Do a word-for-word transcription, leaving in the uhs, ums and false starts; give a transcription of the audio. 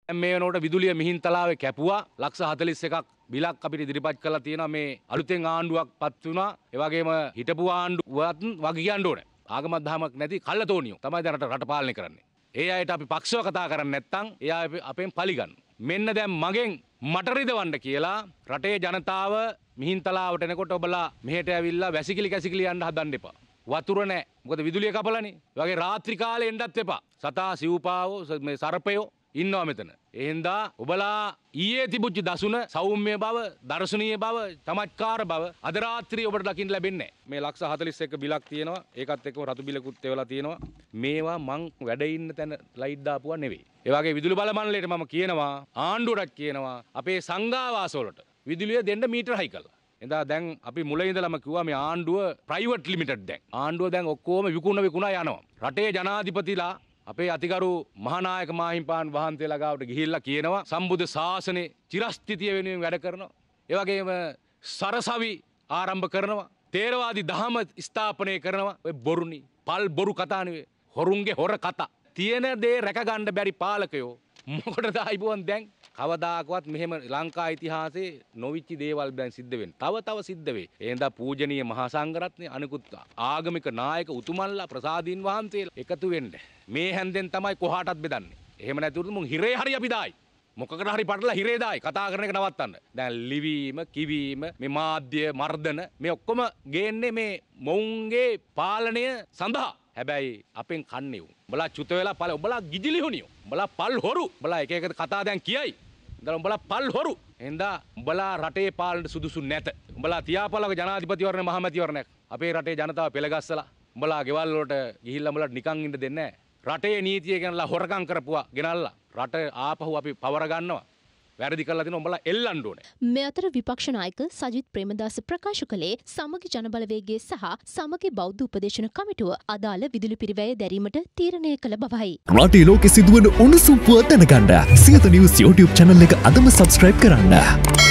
මේ වෙනකොට විදුලිය මිහින්තලාවේ කැපුවා ලක්ෂ හතළිස් එකක් බිලක් අපිට ඉදිරිපත් කරලා තියෙනවා. මේ අලුතෙන් ආණ්ඩුවක් පත් වුණා. ඒ වගේම හිටපු ආණ්ඩුවත් වග කියන්න ඕනේ. ආගමක් දහමක් නැති කල්ලතෝනියෝ තමයි දැන් රට පාලනය කරන්නේ. ඒ අයට අපි පක්ෂව කතා කරන්නේ නැත්නම් එයා අපෙන් පලිගන්න. මෙන්න දැන් මගෙන් මට රිදවන්න කියලා රටේ ජනතාව මිහින්තලාවට එනකොට ඔබලා මෙහෙට ඇවිල්ලා වැසිකිලි කැසිකිලි යන්න හදන්න එපා. වතුර නැහැ. මොකද විදුලිය කපලානේ. ඒ වගේ රාත්‍රී කාලේ එන්නත් එපා. සතා සිව්පාවෝ මේ සර්පයෝ ඉන්නවා මෙතන. එහෙන්දා ඔබලා ඊයේ තිබුච්ච දසුන සෞම්‍ය බව, දර්ශනීය බව, චමත්කාර බව අද රාත්‍රියේ ඔබට දකින්න ලැබෙන්නේ නැහැ. මේ ලක්ෂ හතළිස් එක බිලක් තියෙනවා. ඒකත් එක්කම රතු බිලකුත් එවලා තියෙනවා. මේවා මං වැඩ ඉන්න තැන ලයිට් දාපුවා නෙවෙයි. ඒ වගේ විදුලි බල මණ්ඩලයට මම කියනවා, ආණ්ඩුවටත් කියනවා අපේ සංඝාවාස වලට විදුලිය දෙන්න මීටර හයි කළා. එදා දැන් අපි මුලින් ඉඳලම කිව්වා මේ ආණ්ඩුව ප්‍රයිවට් ලිමිටඩ් දැන්. ආණ්ඩුව දැන් ඔක්කොම විකුණ විකුණා යනවා. රටේ ජනාධිපතිලා අපේ අතිගරු මහානායක මාහිම්පාන් වහන්සේලා ගාවට ගිහිල්ලා කියනවා සම්බුද්ධ ශාසනේ චිරස්ථිතිය වෙනුවෙන් වැඩ කරනවා. ඒ වගේම සරසවි ආරම්භ කරනවා. තේරවාදී දහම ස්ථාපනය කරනවා. ඔය බොරුනි. පල් බොරු කතා නෙවෙයි. හොරුන්ගේ හොර කතා. තියෙන දේ රැක ගන්න බැරි පාලකයෝ මොකටද ආයිබුවන් දැන් කවදාකවත් මෙහෙම ලංකා ඉතිහාසයේ නොවිච්ච දේවල් දැන් සිද්ධ වෙන්නේ. තව තව සිද්ධ වෙයි. එහෙනම් පූජනීය මහා සංඝරත්නය අනිකුත් ආගමික නායක උතුමන්ලා ප්‍රසාදීන් වහන්සේලා එකතු වෙන්න. මේ හැන්දෙන් තමයි කොහාටත් බෙදන්නේ. එහෙම නැතුව මුන් හිරේ හරි අපි දායි. මොකකට හරි පටලලා හිරේ දායි. කතා කරන එක නවත්තන්න. දැන් ලිවීම, කිවීම, මේ මාධ්‍ය මර්ධන මේ ඔක්කොම ගේන්නේ මේ මොවුන්ගේ පාලනය සඳහා. හැබැයි අපෙන් කන්නේ උන්. උඹලා චුත වෙලා පළ උඹලා ගිජිලිහුනියෝ. උඹලා පල් හොරු. උඹලා එක එක කතා දැන් කියයි. ඉතින් උඹලා පල් හොරු. එහෙනම් උඹලා රටේ පාලනට සුදුසු නැත. උඹලා තියාපලක ජනාධිපතිවරණ මහමැතිවරණයක් අපේ රටේ ජනතාව පෙළගස්සලා උඹලා ගෙවල් වලට ගිහිල්ලා උඹලා නිකන් ඉන්න දෙන්නේ නැහැ. රටේ නීතිය ගැනලා හොරකම් කරපුවා ගෙනල්ලා රට ආපහු අපි පවර ගන්නවා. වැරදි කරලා දෙන උඹලා එල්ලන්න ඕනේ. මේ අතර විපක්ෂ නායක සජිත් ප්‍රේමදාස ප්‍රකාශ කළේ සමගි ජනබලවේගයේ සහ සමගි බෞද්ධ උපදේශන කමිටුව අදාළ විදුලි පිරිවැය දැරීමට තීරණය කළ බවයි. රටේ ලෝකෙ සිදුවන උණුසුම් පුවත් දැනගන්න සියත නිවුස් YouTube channel එක අදම subscribe කරන්න.